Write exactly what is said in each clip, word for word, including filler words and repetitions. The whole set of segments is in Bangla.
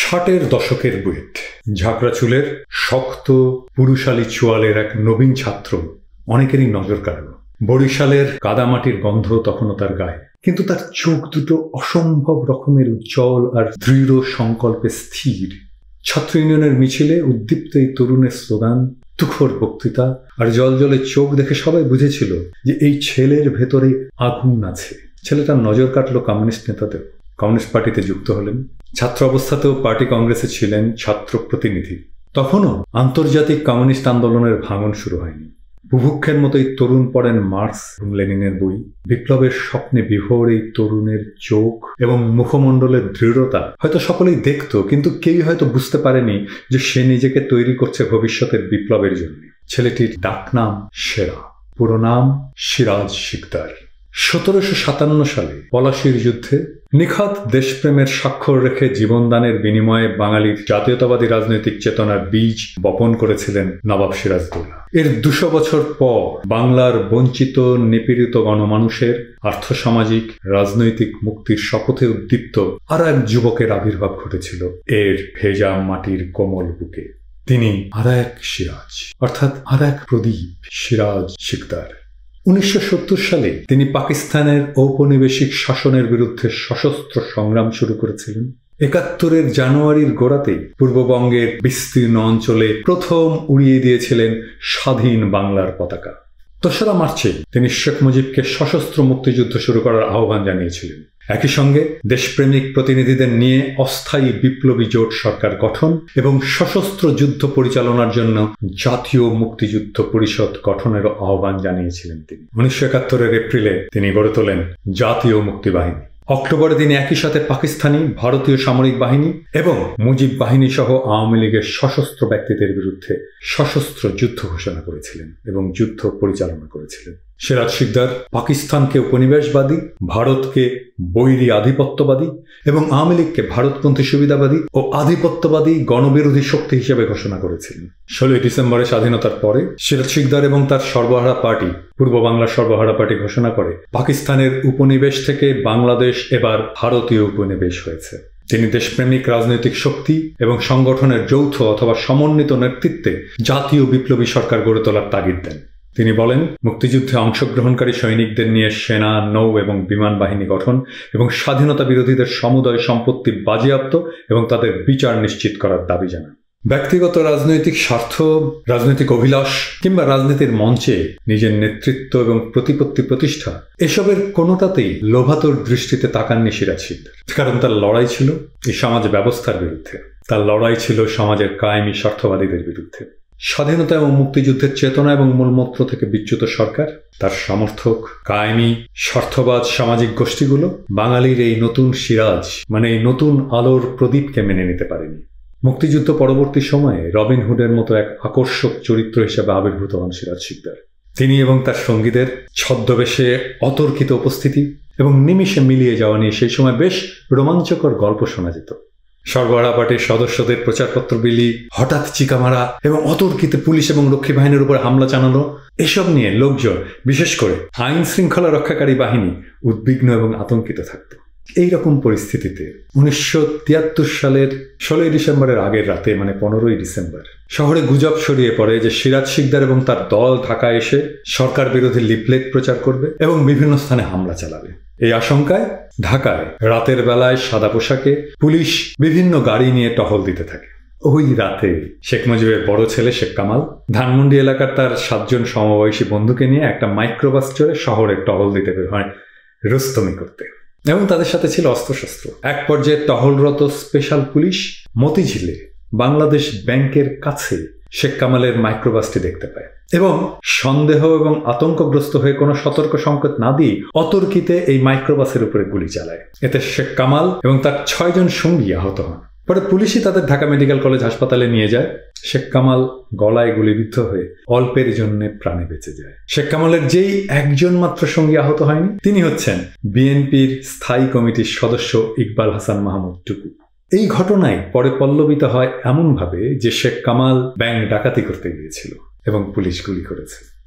ষাটের দশকের বুয়েট, ঝাঁকড়া চুলের শক্ত পুরুষালী চোয়ালের এক নবীন ছাত্র অনেকেরই নজর কাড়ল। বরিশালের কাদামাটির গন্ধ তখনও তার গায়ে, কিন্তু তার চোখ দুটো অসম্ভব রকমের উজ্জ্বল আর দৃঢ় সংকল্পে স্থির। ছাত্র ইউনিয়নের মিছিলে উদ্দীপ্ত এই তরুণের স্লোগান, তুখোর বক্তৃতা আর জলজলে চোখ দেখে সবাই বুঝেছিল যে এই ছেলের ভেতরে আগুন আছে। ছেলেটার নজর কাটল কমিউনিস্ট নেতাদের। কমিউনিস্ট পার্টিতে যুক্ত হলেন। ছাত্র অবস্থাতেও পার্টি কংগ্রেসে ছিলেন ছাত্র প্রতিনিধি। তখনও আন্তর্জাতিক কমিউনিস্ট আন্দোলনের ভাঙন শুরু হয়নি। বুভুক্ষের মতো এই তরুণ পড়েন মার্কস এবং লেনিনের বই। বিপ্লবের স্বপ্নে বিভোর এই তরুণের চোখ এবং মুখমণ্ডলের দৃঢ়তা হয়তো সকলেই দেখত, কিন্তু কেউই হয়তো বুঝতে পারেনি যে সে নিজেকে তৈরি করছে ভবিষ্যতের বিপ্লবের জন্য। ছেলেটির ডাকনাম সেরা, পুরো নাম সিরাজ শিকদার। সতেরোশো সাতান্ন সালে পলাশীর যুদ্ধে নিখাত দেশপ্রেমের স্বাক্ষর রেখে জীবনদানের বিনিময়ে বাঙালির জাতীয়তাবাদী রাজনৈতিক চেতনার বীজ বপন করেছিলেন নবাব সিরাজদৌল্লা। এর দুশো বছর পর বাংলার বঞ্চিত নিপীড়িত গণমানুষের আর্থসামাজিক রাজনৈতিক মুক্তির শপথে উদ্দীপ্ত আর এক যুবকের আবির্ভাব ঘটেছিল এর ভেজা মাটির কোমল বুকে। তিনি আর এক সিরাজ, অর্থাৎ আর এক প্রদীপ, সিরাজ শিকদার। উনিশশো সত্তর সালে তিনি পাকিস্তানের ঔপনিবেশিক শাসনের বিরুদ্ধে সশস্ত্র সংগ্রাম শুরু করেছিলেন। একাত্তরের জানুয়ারির গোড়াতেই পূর্ববঙ্গের বিস্তীর্ণ অঞ্চলে প্রথম উড়িয়ে দিয়েছিলেন স্বাধীন বাংলার পতাকা। দোসরা মার্চে তিনি শেখ মুজিবকে সশস্ত্র মুক্তিযুদ্ধ শুরু করার আহ্বান জানিয়েছিলেন। একই সঙ্গে দেশপ্রেমিক প্রতিনিধিদের নিয়ে অস্থায়ী বিপ্লবী জোট সরকার গঠন এবং সশস্ত্র যুদ্ধ পরিচালনার জন্য জাতীয় মুক্তিযুদ্ধ পরিষদ গঠনেরও আহ্বান জানিয়েছিলেন তিনি। উনিশশো একাত্তরের এপ্রিলে তিনি গড়ে তোলেন জাতীয় মুক্তি বাহিনী। অক্টোবরে তিনি একই সাথে পাকিস্তানি, ভারতীয় সামরিক বাহিনী এবং মুজিব বাহিনী সহ আওয়ামী লীগের সশস্ত্র ব্যক্তিদের বিরুদ্ধে সশস্ত্র যুদ্ধ ঘোষণা করেছিলেন এবং যুদ্ধ পরিচালনা করেছিলেন। সিরাজ শিকদার পাকিস্তানকে উপনিবেশবাদী, ভারতকে বৈরী আধিপত্যবাদী এবং আওয়ামী লীগকে ভারতপন্থী সুবিধাবাদী ও আধিপত্যবাদী গণবিরোধী শক্তি হিসেবে ঘোষণা করেছিলেন। ষোলোই ডিসেম্বরের স্বাধীনতার পরে সিরাজ শিকদার এবং তার সর্বহারা পার্টি, পূর্ব বাংলার সর্বহারা পার্টি ঘোষণা করে পাকিস্তানের উপনিবেশ থেকে বাংলাদেশ এবার ভারতীয় উপনিবেশ হয়েছে। তিনি দেশপ্রেমিক রাজনৈতিক শক্তি এবং সংগঠনের যৌথ অথবা সমন্বিত নেতৃত্বে জাতীয় বিপ্লবী সরকার গড়ে তোলার তাগিদ দেন। তিনি বলেন, মুক্তিযুদ্ধে অংশগ্রহণকারী সৈনিকদের নিয়ে সেনা, নৌ এবং বিমান বাহিনী গঠন এবং স্বাধীনতা বিরোধীদের সমুদয় সম্পত্তি বাজেয়াপ্ত এবং তাদের বিচার নিশ্চিত করার দাবি জানান। ব্যক্তিগত রাজনৈতিক স্বার্থ, রাজনৈতিক অভিলাষ কিংবা রাজনীতির মঞ্চে নিজের নেতৃত্ব এবং প্রতিপত্তি প্রতিষ্ঠা, এসবের কোনোটাতেই লোভাতুর দৃষ্টিতে তাকাননি সিরাজ শিকদার। কারণ তার লড়াই ছিল এই সমাজ ব্যবস্থার বিরুদ্ধে। তার লড়াই ছিল সমাজের কায়েমি স্বার্থবাদীদের বিরুদ্ধে। স্বাধীনতা এবং মুক্তিযুদ্ধের চেতনা এবং মূলমন্ত্র থেকে বিচ্যুত সরকার, তার সমর্থক কায়েমি স্বার্থবাদ সামাজিক গোষ্ঠীগুলো বাঙালির এই নতুন সিরাজ, মানে এই নতুন আলোর প্রদীপকে মেনে নিতে পারেনি। মুক্তিযুদ্ধ পরবর্তী সময়ে রবিন হুডের মতো এক আকর্ষক চরিত্র হিসেবে আবির্ভূত হন সিরাজ শিকদার। তিনি এবং তার সঙ্গীদের ছদ্মবেশে অতর্কিত উপস্থিতি এবং নিমিষে মিলিয়ে যাওয়া নিয়ে সেই সময় বেশ রোমাঞ্চকর গল্প শোনা যেত। সর্বহারা পার্টির সদস্যদের প্রচারপত্র বিলি, হঠাৎ চিকা মারা এবং অতর্কিত পুলিশ এবং রক্ষী বাহিনীর উপর হামলা চালানো, এসব নিয়ে লোকজন, বিশেষ করে আইন শৃঙ্খলা রক্ষাকারী বাহিনী উদ্বিগ্ন এবং আতঙ্কিত থাকত। এইরকম পরিস্থিতিতে উনিশশো তিয়াত্তর সালের ষোলোই ডিসেম্বরের আগের রাতে, মানে পনেরোই ডিসেম্বর, শহরে গুজব ছড়িয়ে পড়ে যে সিরাজ শিকদার এবং তার দল ঢাকায় এসে সরকার বিরোধী লিফলেট প্রচার করবে এবং বিভিন্ন স্থানে হামলা চালাবে। এই আশঙ্কায় ঢাকায় রাতের বেলায় সাদা পোশাকে পুলিশ বিভিন্ন গাড়ি নিয়ে টহল দিতে থাকে। ওই রাতে শেখ মুজিবের বড় ছেলে শেখ কামাল ধানমন্ডি এলাকার তার সাতজন সমবয়সী বন্ধুকে নিয়ে একটা মাইক্রোবাস চড়ে শহরে টহল দিতে বের হয় রুস্তমি করতে, এবং তাদের সাথে ছিল অস্ত্রশস্ত্র। এক পর্যায়ে টহলরত স্পেশাল পুলিশ মতিঝিলে বাংলাদেশ ব্যাংকের কাছে শেখ কামালের মাইক্রোবাসটি দেখতে পায় এবং সন্দেহ এবং আতঙ্কগ্রস্ত হয়ে কোনো সতর্ক সংকেত না দিয়ে অতর্কিতে এই মাইক্রোবাসের উপরে গুলি চালায়। এতে শেখ কামাল এবং তার ছয়জন সঙ্গী আহত হন। পরে পুলিশই তাদের ঢাকা মেডিকেল কলেজ হাসপাতালে নিয়ে যায়। শেখ কামাল গলায় গুলিবিদ্ধ হয়ে অল্পের জন্য প্রাণে বেঁচে যায়। শেখ কামালের যেই একজন মাত্র সঙ্গী আহত হয়নি, তিনি হচ্ছেন বিএনপির স্থায়ী কমিটির সদস্য ইকবাল হাসান মাহমুদ টুকু। এই ঘটনায় পরে পল্লবিত হয় এমনভাবে যে শেখ কামাল ব্যাংক ডাকাতি করতে গিয়েছিল এবং পুলিশ গুলি করেছে।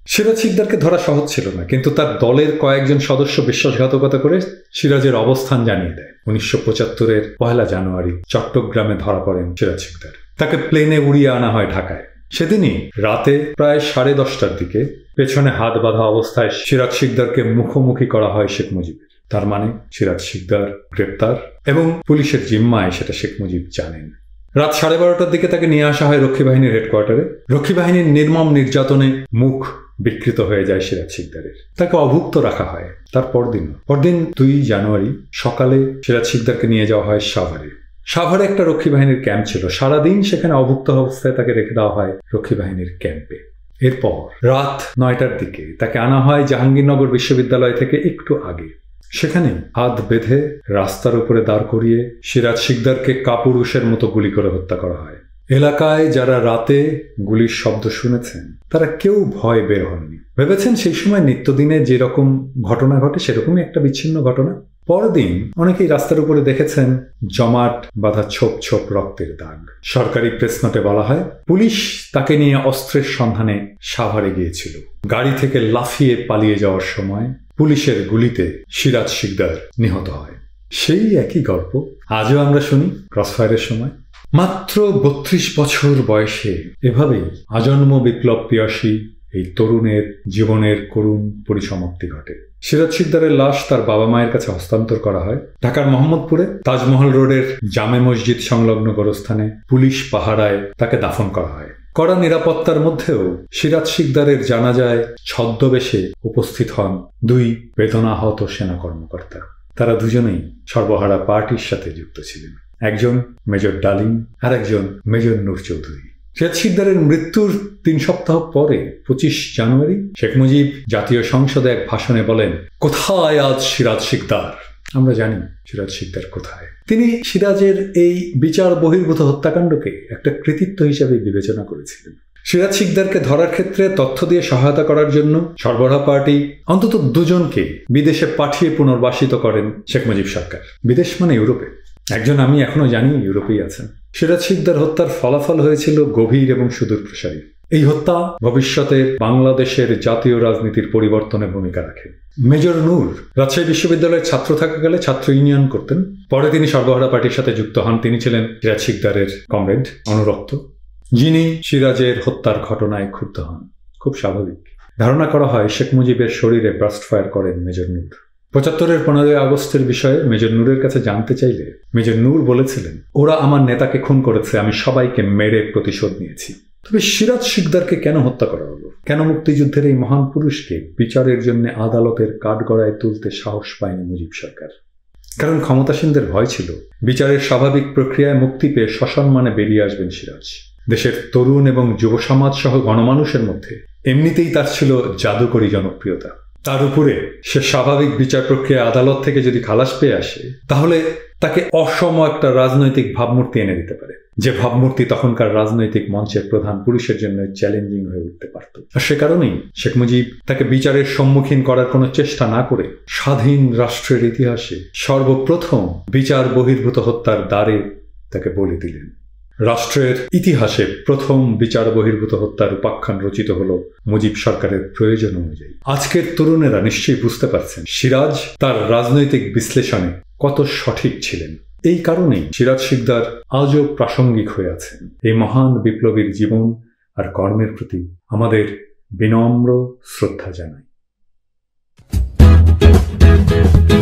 সিরাজ শিকদারকে ধরা সহজ ছিল না, কিন্তু তার দলের কয়েকজন সদস্য বিশ্বাসঘাতকতা করে সিরাজের অবস্থান জানিয়ে দেয়। উনিশশো পঁচাত্তরের পয়লা জানুয়ারি চট্টগ্রামে ধরা পড়েন সিরাজ শিকদার। তাকে প্লেনে উড়িয়ে আনা হয় ঢাকায়। সেদিনই রাতে প্রায় সাড়ে দশটার দিকে পেছনে হাত বাঁধা অবস্থায় সিরাজ শিকদারকে মুখোমুখি করা হয় শেখ মুজিবের। তার মানে সিরাজ শিকদার গ্রেপ্তার এবং পুলিশের জিম্মায়, সেটা শেখ মুজিব জানেন। রাত সাড়ে বারোটার দিকে তাকে নিয়ে আসা হয় রক্ষী বাহিনীর হেডকোয়ার্টারে। রক্ষী বাহিনীর নির্মম নির্যাতনে মুখ বিকৃত হয়ে যায় সিরাজ শিকদারের। তাকে অভুক্ত রাখা হয়। তার পরদিন পরদিন দুই জানুয়ারি সকালে সিরাজ শিকদারকে নিয়ে যাওয়া হয় সাভারে। সাভারে একটা রক্ষী বাহিনীর ক্যাম্প ছিল। সারাদিন সেখানে অভুক্ত অবস্থায় তাকে রেখে দেওয়া হয় রক্ষী বাহিনীর ক্যাম্পে। এরপর রাত নয়টার দিকে তাকে আনা হয় জাহাঙ্গীরনগর বিশ্ববিদ্যালয় থেকে একটু আগে। সেখানে হাত বেঁধে রাস্তার উপরে দাঁড় করিয়ে সিরাজ শিকদারকে কাপুরুষের মতো গুলি করে হত্যা করা হয়। এলাকায় যারা রাতে গুলির শব্দ শুনেছেন তারা কেউ ভয় বের হননি। ভেবেছেন সেই সময় নিত্যদিনে যেরকম ঘটনা ঘটে সেরকমই একটা বিচ্ছিন্ন ঘটনা। পরদিন অনেকেই রাস্তার উপরে দেখেছেন জমাট বাঁধা ছোপ ছোপ রক্তের দাগ। সরকারি প্রেস নোটে বলা হয়, পুলিশ তাকে নিয়ে অস্ত্রের সন্ধানে সাভারে গিয়েছিল। গাড়ি থেকে লাফিয়ে পালিয়ে যাওয়ার সময় পুলিশের গুলিতে সিরাজ শিকদার নিহত হয়। সেই একই গল্প আজও আমরা শুনি ক্রসফায়ারের সময়। মাত্র বত্রিশ বছর বয়সে এভাবেই আজন্ম বিপ্লব পিয়াসী এই তরুণের জীবনের করুণ পরিসমাপ্তি ঘটে। সিরাজ শিকদারের লাশ তার বাবা মায়ের কাছে হস্তান্তর করা হয়। ঢাকার মোহাম্মদপুরে তাজমহল রোডের জামে মসজিদ সংলগ্ন গোরস্থানে পুলিশ পাহারায় তাকে দাফন করা হয়। কড়া নিরাপত্তার মধ্যেও সিরাজ শিকদারের জানাজায় ছদ্মবেশে উপস্থিত হন দুই বেদনাহত সেনা কর্মকর্তা। তারা দুজনেই সর্বহারা পার্টির সাথে যুক্ত ছিলেন। একজন মেজর ডালিম আর একজন মেজর নূর চৌধুরী। সিরাজ শিকদারের মৃত্যুর তিন সপ্তাহ পরে পঁচিশ জানুয়ারি শেখ মুজিব জাতীয় সংসদে এক ভাষণে বলেন, কোথায় আজ সিরাজ শিকদার? আমরা জানি সিরাজ শিকদার কোথায়। তিনি সিরাজের এই বিচার বহির্ভূত হত্যাকাণ্ডকে একটা কৃতিত্ব হিসেবে বিবেচনা করেছিলেন। সিরাজ শিকদারকে ধরার ক্ষেত্রে তথ্য দিয়ে সহায়তা করার জন্য সরবরাহ পার্টি অন্তত দুজনকে বিদেশে পাঠিয়ে পুনর্বাসিত করেন শেখ মুজিব সরকার। বিদেশ মানে ইউরোপে। একজন আমি এখনো জানি ইউরোপেই আছেন। সিরাজ শিকদার হত্যার ফলাফল হয়েছিল গভীর এবং সুদূরপ্রসারী। এই হত্যা ভবিষ্যতে বাংলাদেশের জাতীয় রাজনীতির পরিবর্তনে ভূমিকা রাখে। মেজর নূর রাজশাহী বিশ্ববিদ্যালয়ের ছাত্র থাকাকালে ছাত্র ইউনিয়ন করতেন। পরে তিনি সর্বহারা পার্টির সাথে যুক্ত হন। তিনি ছিলেন সিরাজ শিকদারের কমরেড, অনুরক্ত, যিনি সিরাজের হত্যার ঘটনায় ক্ষুব্ধ হন। খুব স্বাভাবিক। ধারণা করা হয় শেখ মুজিবের শরীরে ব্রাস্ট ফায়ার করেন মেজর নূর। পঁচাত্তরের পনেরোই আগস্টের বিষয়ে মেজর নূরের কাছে জানতে চাইলে মেজর নূর বলেছিলেন, ওরা আমার নেতাকে খুন করেছে, আমি সবাইকে মেরে প্রতিশোধ নিয়েছি। তবে সিরাজ শিকদারকে কেন হত্যা করা হলো? কেন মুক্তিযুদ্ধের এই মহান পুরুষকে বিচারের জন্য আদালতের কাঠগড়ায় তুলতে সাহস পায়নি মুজিব সরকার? কারণ ক্ষমতাসীনদের ভয় ছিল বিচারের স্বাভাবিক প্রক্রিয়ায় মুক্তি পেয়ে সসম্মানে বেরিয়ে আসবেন সিরাজ। দেশের তরুণ এবং যুব সমাজ সহ গণমানুষের মধ্যে এমনিতেই তার ছিল জাদুকরী জনপ্রিয়তা। তার উপরে সে স্বাভাবিক বিচার প্রক্রিয়া আদালত থেকে যদি খালাস পেয়ে আসে, তাহলে তাকে অসম একটা রাজনৈতিক ভাবমূর্তি এনে দিতে পারে, যে ভাবমূর্তি তখনকার রাজনৈতিক মঞ্চের প্রধান পুরুষের জন্য চ্যালেঞ্জিং হয়ে উঠতে পারত। আর সে কারণেই শেখ মুজিব তাকে বিচারের সম্মুখীন করার কোনো চেষ্টা না করে স্বাধীন রাষ্ট্রের ইতিহাসে সর্বপ্রথম বিচার বহির্ভূত হত্যার দ্বারে তাকে বলে দিলেন। রাষ্ট্রের ইতিহাসে প্রথম বিচার বহির্ভূত হত্যার উপাখ্যান রচিত হলো মুজিব সরকারের প্রয়োজন অনুযায়ী। আজকের তরুণেরা নিশ্চয়ই বুঝতে পারছেন সিরাজ তার রাজনৈতিক বিশ্লেষণে কত সঠিক ছিলেন। এই কারণেই সিরাজ শিকদার আজও প্রাসঙ্গিক হয়ে আছেন। এই মহান বিপ্লবীর জীবন আর কর্মের প্রতি আমাদের বিনম্র শ্রদ্ধা জানাই।